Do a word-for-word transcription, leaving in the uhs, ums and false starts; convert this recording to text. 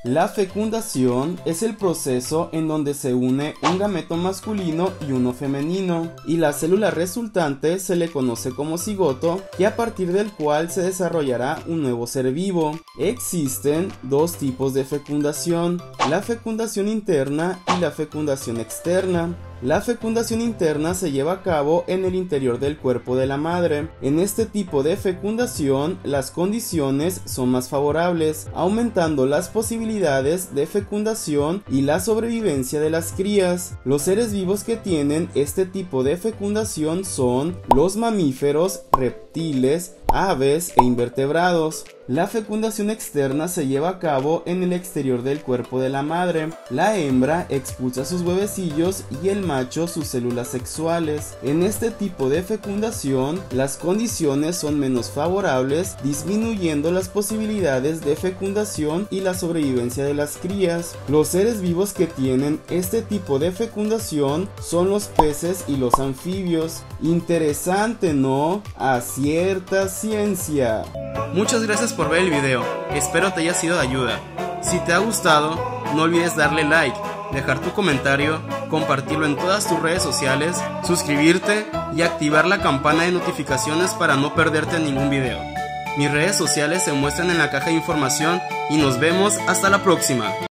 La fecundación es el proceso en donde se une un gameto masculino y uno femenino, y la célula resultante se le conoce como cigoto, y a partir del cual se desarrollará un nuevo ser vivo. Existen dos tipos de fecundación, la fecundación interna y la fecundación externa. La fecundación interna se lleva a cabo en el interior del cuerpo de la madre. En este tipo de fecundación, las condiciones son más favorables, aumentando las posibilidades de fecundación y la sobrevivencia de las crías. Los seres vivos que tienen este tipo de fecundación son los mamíferos, reptiles, aves e invertebrados. La fecundación externa se lleva a cabo en el exterior del cuerpo de la madre. La hembra expulsa sus huevecillos y el macho sus células sexuales. En este tipo de fecundación, las condiciones son menos favorables, disminuyendo las posibilidades de fecundación y la sobrevivencia de las crías. Los seres vivos que tienen este tipo de fecundación son los peces y los anfibios. Interesante, ¿no? Acierta ciencia. Muchas gracias por ver el video, espero te haya sido de ayuda. Si te ha gustado, no olvides darle like, dejar tu comentario, compartirlo en todas tus redes sociales, suscribirte y activar la campana de notificaciones para no perderte ningún video. Mis redes sociales se muestran en la caja de información y nos vemos hasta la próxima.